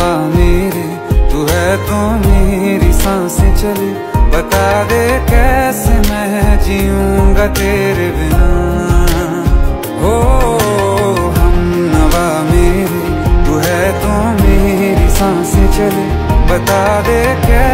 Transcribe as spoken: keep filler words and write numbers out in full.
नवा मेरे, तू है तो मेरी सांसें चले। बता दे कैसे मैं जीऊंगा तेरे बिना। हो हम नवा मेरे, तू है तो मेरी सांसें चले। बता दे कैसे